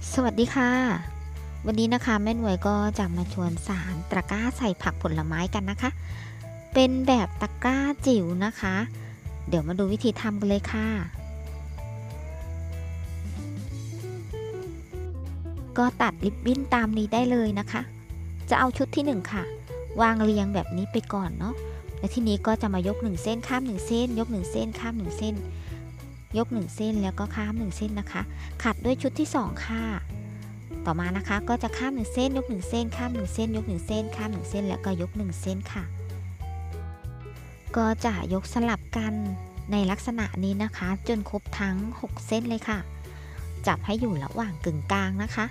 สวัสดีค่ะวันนี้นะคะแม่หน่วยก็จะมาชวนสารตะกร้าใส่ผักผลไม้กันนะคะเป็นแบบตะกร้าจิ๋วนะคะเดี๋ยวมาดูวิธีทำกันเลยค่ะก็ตัดริบบิ้นตามนี้ได้เลยนะคะจะเอาชุดที่1ค่ะวางเรียงแบบนี้ไปก่อนเนาะและทีนี้ก็จะมายก1เส้นข้าม1เส้นยก1เส้นข้าม1เส้นยก1เส้นแล้วก็ข้าม1เส้นนะคะขัดด้วยชุดที่2ค่ะต่อมานะคะก็จะข้าม1เส้นยก1เส้นข้าม1เส้นยก1เส้นข้าม1เส้นแล้วก็ยก1เส้นค่ะก็จะยกสลับกันในลักษณะนี้นะคะจนครบทั้ง6เส้นเลยค่ะจับให้อยู่ระหว่างกึ่งกลางนะคะ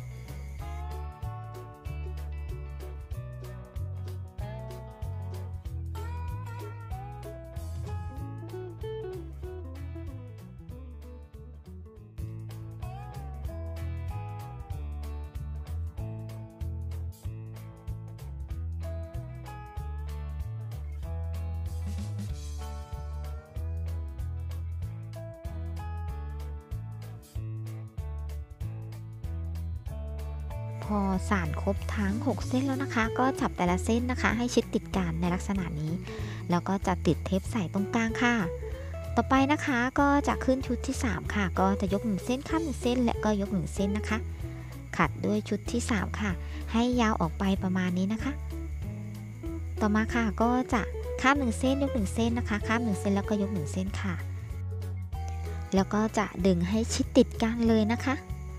พอสานครบทั้ง6เส้นแล้วนะคะก็จับแต่ละเส้นนะคะให้ชิดติดกันในลักษณะนี้แล้วก็จะติดเทปใส่ตรงกลางค่ะต่อไปนะคะก็จะขึ้นชุดที่3ค่ะก็จะยก1เส้นข้าม1เส้นและก็ยก1เส้นนะคะขัดด้วยชุดที่3ค่ะให้ยาวออกไปประมาณนี้นะคะต่อมาค่ะก็จะข้าม1เส้นยก1เส้นนะคะข้าม1เส้นแล้วก็ยก1เส้นค่ะแล้วก็จะดึงให้ชิดติดกันเลยนะคะ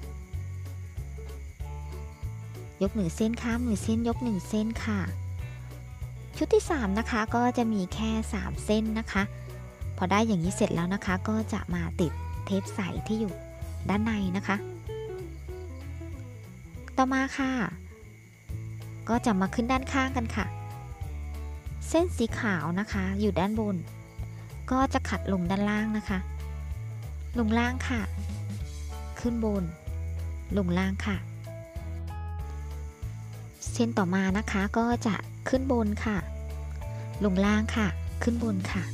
ยก1เส้นข้าม1เส้นยก1เส้นค่ะชุดที่3นะคะก็จะมีแค่3เส้นนะคะพอได้อย่างนี้เสร็จแล้วนะคะก็จะมาติดเทปใสที่อยู่ด้านในนะคะต่อมาค่ะก็จะมาขึ้นด้านข้างกันค่ะเส้นสีขาวนะคะอยู่ด้านบนก็จะขัดลงด้านล่างนะคะลงล่างค่ะขึ้นบนลงล่างค่ะเส้นต่อมานะคะก็จะขึ้นบนค่ะลงล่างค่ะขึ้นบนค่ะ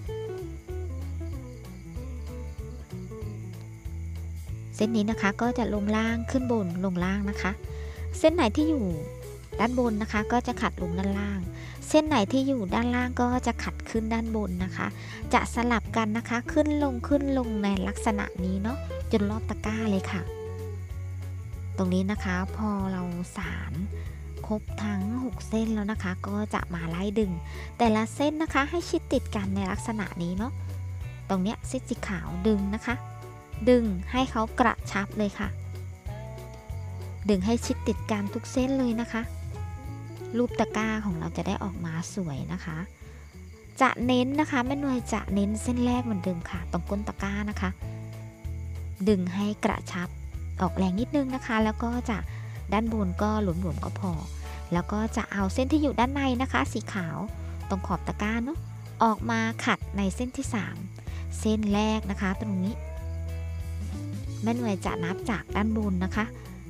เส้นนี้นะคะก็จะลงล่างขึ้นบนลงล่างนะคะเส้นไหนที่อยู่ด้านบนนะคะก็จะขัดลงด้านล่างเส้นไหนที่อยู่ด้านล่างก็จะขัดขึ้นด้านบนนะคะจะสลับกันนะคะขึ้นลงในลักษณะนี้เนาะจนรอบตะกร้าเลยค่ะตรงนี้นะคะพอเราสานครบทั้ง6เส้นแล้วนะคะก็จะมาไล่ดึงแต่ละเส้นนะคะให้ชิดติดกันในลักษณะนี้เนาะตรงเนี้ยเส้นสีขาวดึงนะคะดึงให้เขากระชับเลยค่ะดึงให้ชิดติดกันทุกเส้นเลยนะคะรูปตะกร้าของเราจะได้ออกมาสวยนะคะจะเน้นนะคะแม่นวยจะเน้นเส้นแรกเหมือนเดิมค่ะตรงก้นตะกร้านะคะดึงให้กระชับออกแรงนิดนึงนะคะแล้วก็จะด้านบนก็หลวมๆก็พอแล้วก็จะเอาเส้นที่อยู่ด้านในนะคะสีขาวตรงขอบตะกร้าเนาะออกมาขัดในเส้นที่3เส้นแรกนะคะตรงนี้แม่หน่วยจะนับจากด้านบนนะคะ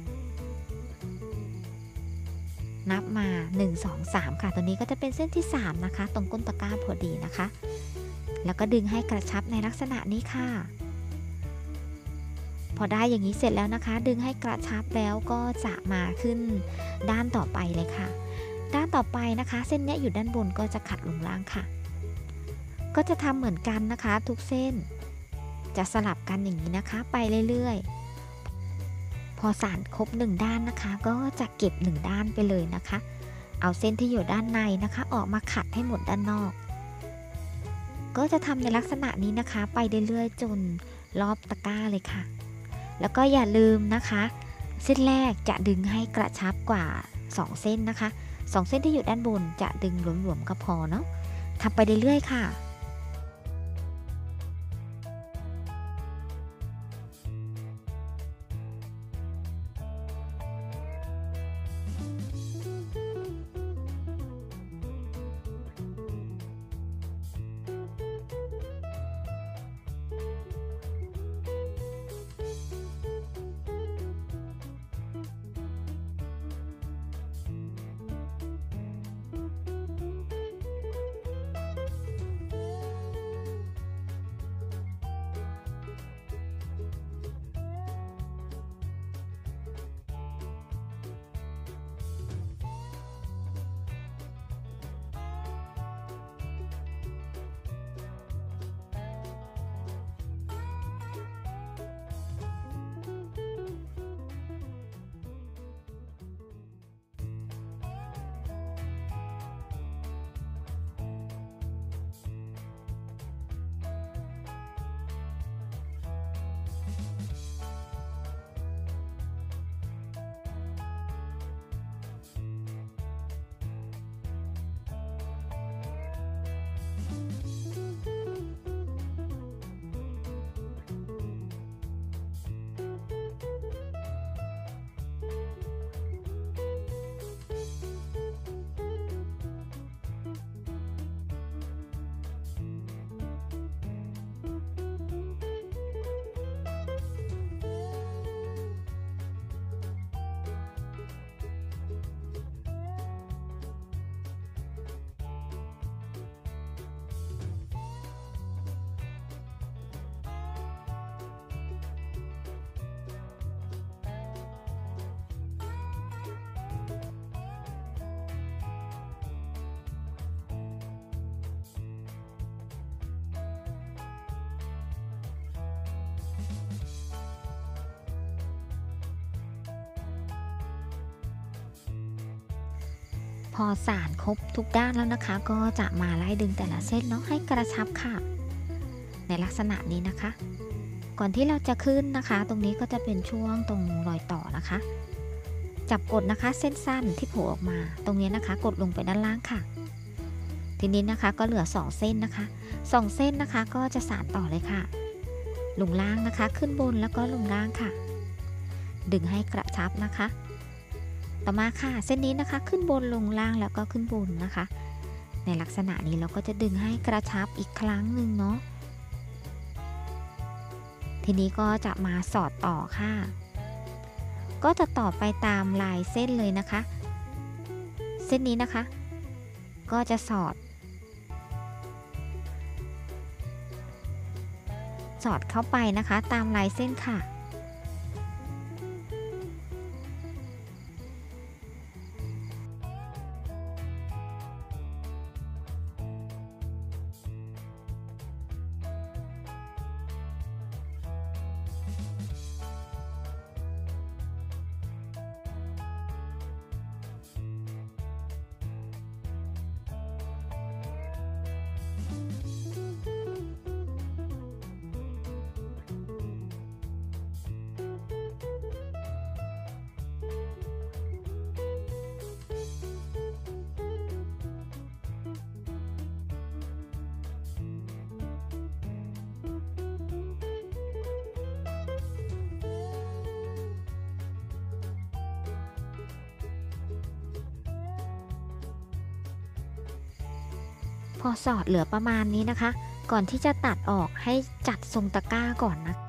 นับมา1 2 3ค่ะตัวนี้ก็จะเป็นเส้นที่3นะคะตรงก้นตะกร้าพอดีนะคะแล้วก็ดึงให้กระชับในลักษณะนี้ค่ะพอได้อย่างนี้เสร็จแล้วนะคะดึงให้กระชับแล้วก็จะมาขึ้นด้านต่อไปเลยค่ะด้านต่อไปนะคะเส้นนี้อยู่ด้านบนก็จะขัดลงล่างค่ะก็จะทำเหมือนกันนะคะทุกเส้นจะสลับกันอย่างนี้นะคะไปเรื่อยๆพอสานครบ1ด้านนะคะก็จะเก็บ1ด้านไปเลยนะคะเอาเส้นที่อยู่ด้านในนะคะออกมาขัดให้หมดด้านนอกก็จะทำในลักษณะนี้นะคะไปเรื่อยๆจนรอบตะกร้าเลยค่ะแล้วก็อย่าลืมนะคะเส้นแรกจะดึงให้กระชับกว่า2เส้นนะคะ2เส้นที่อยู่ด้านบนจะดึงหลวมๆก็พอเนาะทำไปเรื่อยๆค่ะพอสานครบทุกด้านแล้วนะคะก็จะมาไล่ดึงแต่ละเส้นเนาะให้กระชับค่ะในลักษณะนี้นะคะก่อนที่เราจะขึ้นนะคะตรงนี้ก็จะเป็นช่วงตรงรอยต่อนะคะจับกดนะคะเส้นสั้นที่โผล่ออกมาตรงนี้นะคะกดลงไปด้านล่างค่ะทีนี้นะคะก็เหลือ2เส้นนะคะ2เส้นนะคะก็จะสานต่อเลยค่ะลงล่างนะคะขึ้นบนแล้วก็ลงล่างค่ะดึงให้กระชับนะคะต่อมาค่ะเส้นนี้นะคะขึ้นบนลงล่างแล้วก็ขึ้นบนนะคะในลักษณะนี้เราก็จะดึงให้กระชับอีกครั้งหนึ่งเนาะทีนี้ก็จะมาสอดต่อค่ะก็จะต่อไปตามลายเส้นเลยนะคะเส้นนี้นะคะก็จะสอดเข้าไปนะคะตามลายเส้นค่ะพอสอดเหลือประมาณนี้นะคะก่อนที่จะตัดออกให้จัดทรงตะกร้าก่อนนะ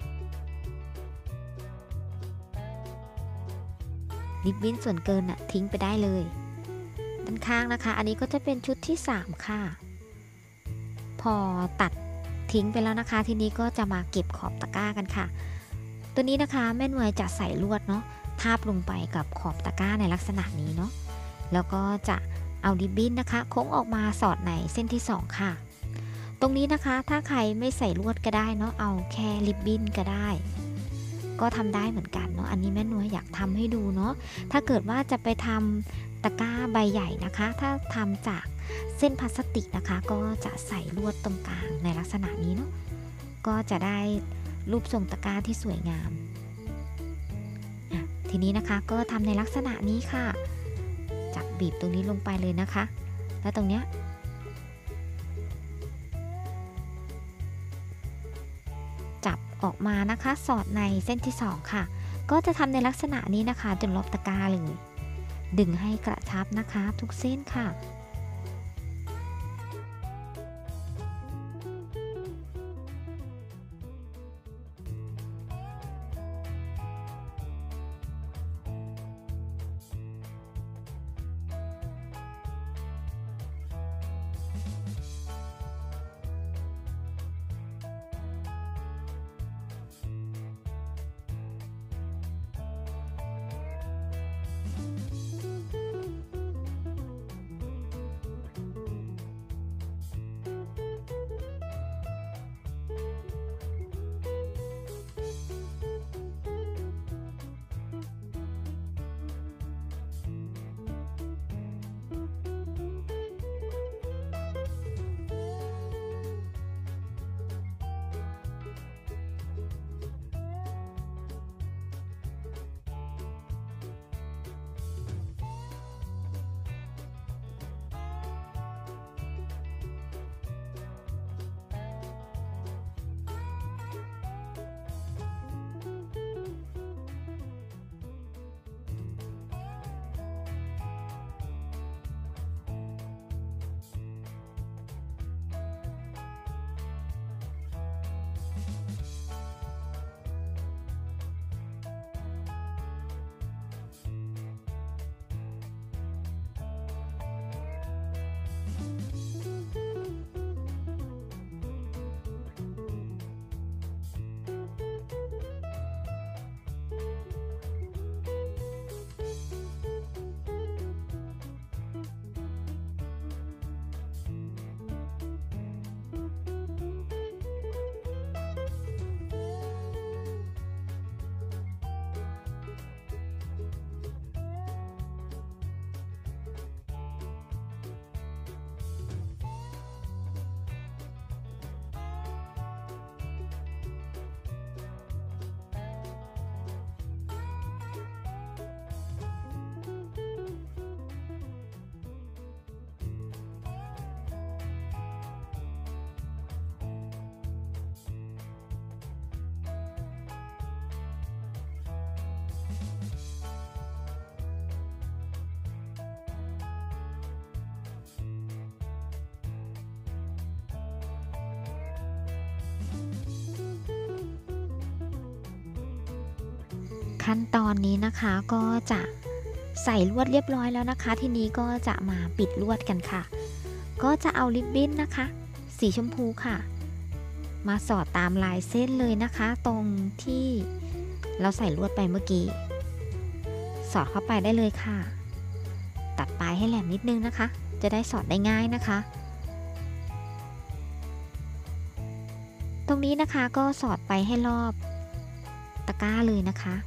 ริบบิ้นส่วนเกินน่ะทิ้งไปได้เลยด้านข้างนะคะอันนี้ก็จะเป็นชุดที่3ค่ะพอตัดทิ้งไปแล้วนะคะทีนี้ก็จะมาเก็บขอบตะกร้ากันค่ะตัวนี้นะคะแม่นวยจะใส่ลวดเนาะทาบลงไปกับขอบตะกร้าในลักษณะนี้เนาะแล้วก็จะเอาริบบิ้นนะคะโค้งออกมาสอดในเส้นที่2ค่ะตรงนี้นะคะถ้าใครไม่ใส่ลวดก็ได้เนาะเอาแค่ริบบิ้นก็ได้ก็ทำได้เหมือนกันเนาะอันนี้แม่นวยอยากทำให้ดูเนาะถ้าเกิดว่าจะไปทำตะกร้าใบใหญ่นะคะถ้าทำจากเส้นพลาสติกนะคะก็จะใส่ลวดตรงกลางในลักษณะนี้เนาะก็จะได้รูปทรงตะกร้าที่สวยงามทีนี้นะคะก็ทำในลักษณะนี้ค่ะจับบีบตรงนี้ลงไปเลยนะคะแล้วตรงเนี้ยจับออกมานะคะสอดในเส้นที่2ค่ะก็จะทำในลักษณะนี้นะคะจนรอบตะกร้าเลยดึงให้กระชับนะคะทุกเส้นค่ะขั้นตอนนี้นะคะก็จะใส่ลวดเรียบร้อยแล้วนะคะทีนี้ก็จะมาปิดลวดกันค่ะก็จะเอาริบบิ้นนะคะสีชมพูค่ะมาสอดตามลายเส้นเลยนะคะตรงที่เราใส่ลวดไปเมื่อกี้สอดเข้าไปได้เลยค่ะตัดปลายให้แหลมนิดนึงนะคะจะได้สอดได้ง่ายนะคะตรงนี้นะคะก็สอดไปให้รอบตะกร้าเลยนะคะ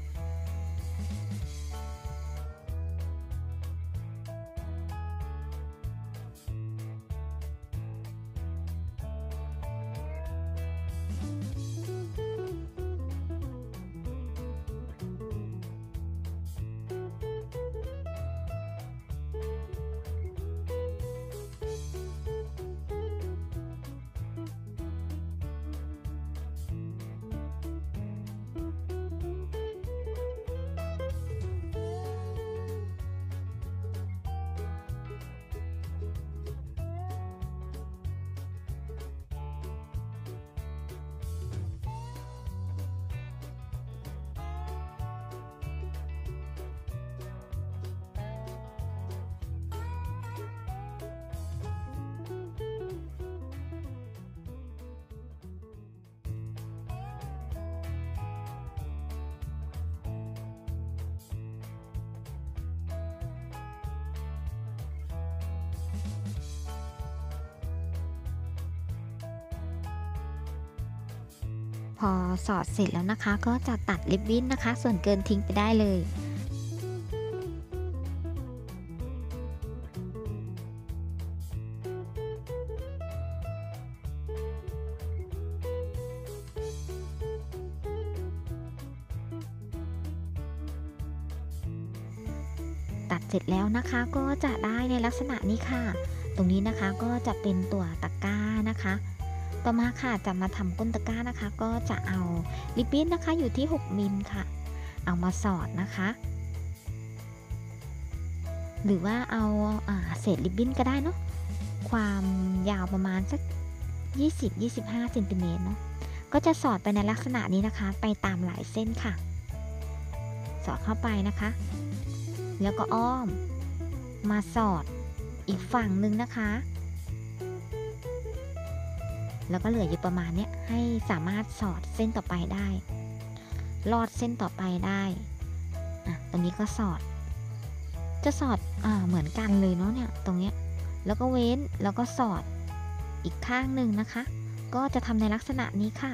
พอสอดเสร็จแล้วนะคะก็จะตัดริบบิ้นนะคะส่วนเกินทิ้งไปได้เลยตัดเสร็จแล้วนะคะก็จะได้ในลักษณะนี้ค่ะตรงนี้นะคะก็จะเป็นตัวตะกร้านะคะต่อมาค่ะจะมาทำก้นตะกร้านะคะก็จะเอาริบบิ้นนะคะอยู่ที่6 มิลค่ะเอามาสอดนะคะหรือว่าเอาเศษริบบิ้นก็ได้เนาะความยาวประมาณสัก20-25 เซนติเมตรเนาะก็จะสอดไปในลักษณะนี้นะคะไปตามหลายเส้นค่ะสอดเข้าไปนะคะแล้วก็อ้อมมาสอดอีกฝั่งหนึ่งนะคะแล้วก็เหลืออยู่ประมาณนี้ให้สามารถสอดเส้นต่อไปได้ลอดเส้นต่อไปได้ตรงนี้ก็สอดจะสอดเหมือนกันเลยเนาะเนี่ยตรงเนี้ยแล้วก็เว้นแล้วก็สอดอีกข้างหนึ่งนะคะก็จะทำในลักษณะนี้ค่ะ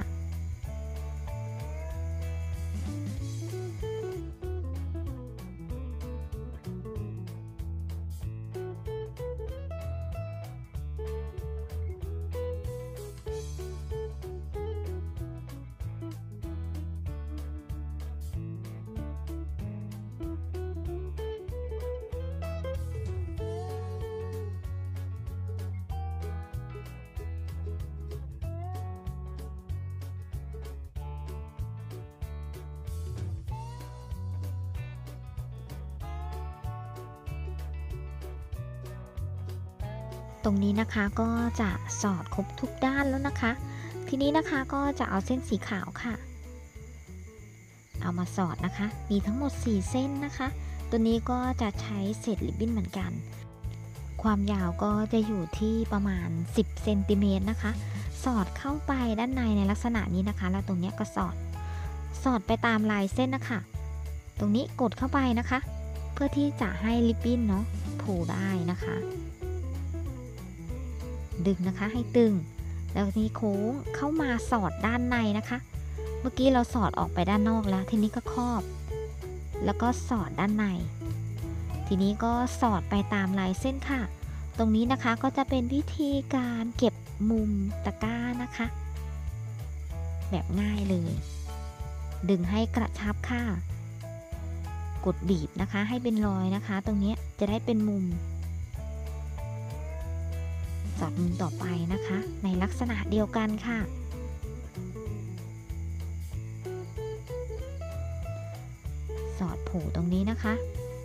ตรงนี้นะคะก็จะสอดครบทุกด้านแล้วนะคะทีนี้นะคะก็จะเอาเส้นสีขาวค่ะเอามาสอดนะคะมีทั้งหมด4 เส้นนะคะตัวนี้ก็จะใช้เศษริบบิ้นเหมือนกันความยาวก็จะอยู่ที่ประมาณ10 เซนติเมตรนะคะสอดเข้าไปด้านในลักษณะนี้นะคะแล้วตรงนี้ก็สอดไปตามลายเส้นนะคะตรงนี้กดเข้าไปนะคะเพื่อที่จะให้ริบบิ้นเนาะโผล่ได้นะคะดึงนะคะให้ตึงแล้วทีนี้โค้งเข้ามาสอดด้านในนะคะเมื่อกี้เราสอดออกไปด้านนอกแล้วทีนี้ก็ครอบแล้วก็สอดด้านในทีนี้ก็สอดไปตามลายเส้นค่ะตรงนี้นะคะก็จะเป็นวิธีการเก็บมุมตะกร้านะคะแบบง่ายเลยดึงให้กระชับค่ะกดบีบนะคะให้เป็นรอยนะคะตรงนี้จะได้เป็นมุมสอดมุมต่อไปนะคะในลักษณะเดียวกันค่ะสอดโผล่ตรงนี้นะคะ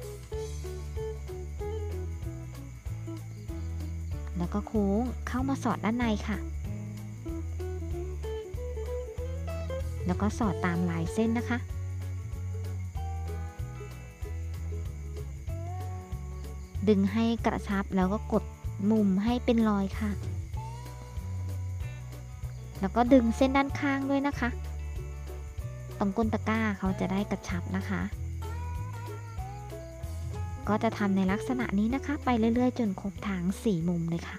แล้วก็โค้งเข้ามาสอดด้านในค่ะแล้วก็สอดตามลายเส้นนะคะดึงให้กระชับแล้วก็กดมุมให้เป็นรอยค่ะแล้วก็ดึงเส้นด้านข้างด้วยนะคะตรงก้นตะกร้าเขาจะได้กระชับนะคะก็จะทำในลักษณะนี้นะคะไปเรื่อยๆจนครบทั้ง4 มุมเลยค่ะ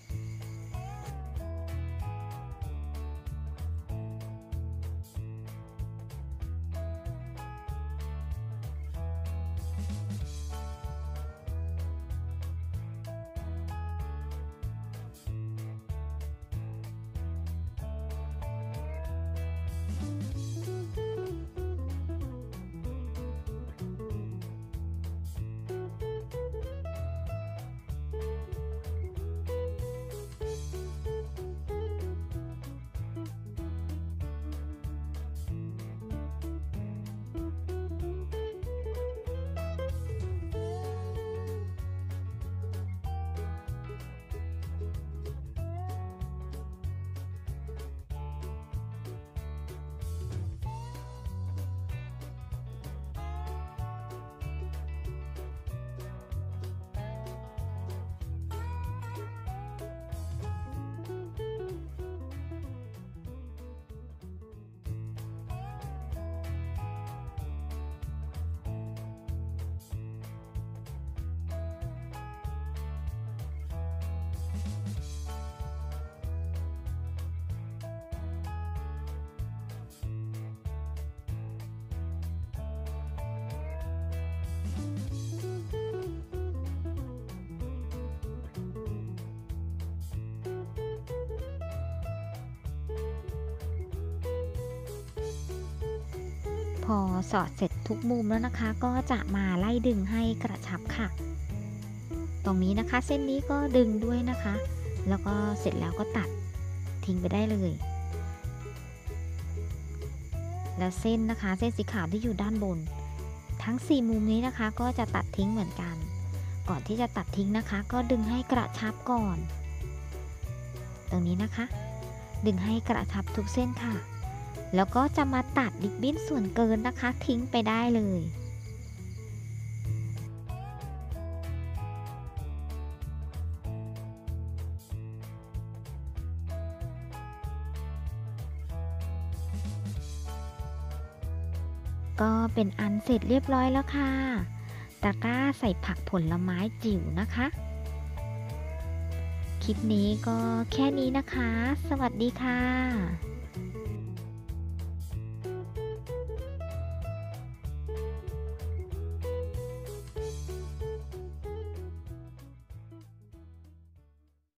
พอสอดเสร็จทุกมุมแล้วนะคะก็จะมาไล่ดึงให้กระชับค่ะตรงนี้นะคะเส้นนี้ก็ดึงด้วยนะคะแล้วก็เสร็จแล้วก็ตัดทิ้งไปได้เลยแล้วเส้นนะคะเส้นสีขาวที่อยู่ด้านบนทั้ง4 มุมนี้นะคะก็จะตัดทิ้งเหมือนกันก่อนที่จะตัดทิ้งนะคะก็ดึงให้กระชับก่อนตรงนี้นะคะดึงให้กระชับทุกเส้นค่ะแล้วก็จะมาตัดริบบิ้นส่วนเกินนะคะทิ้งไปได้เลยก็เป็นอันเสร็จเรียบร้อยแล้วค่ะตะกร้าใส่ผักผลไม้จิ๋วนะคะคลิปนี้ก็แค่นี้นะคะสวัสดีค่ะ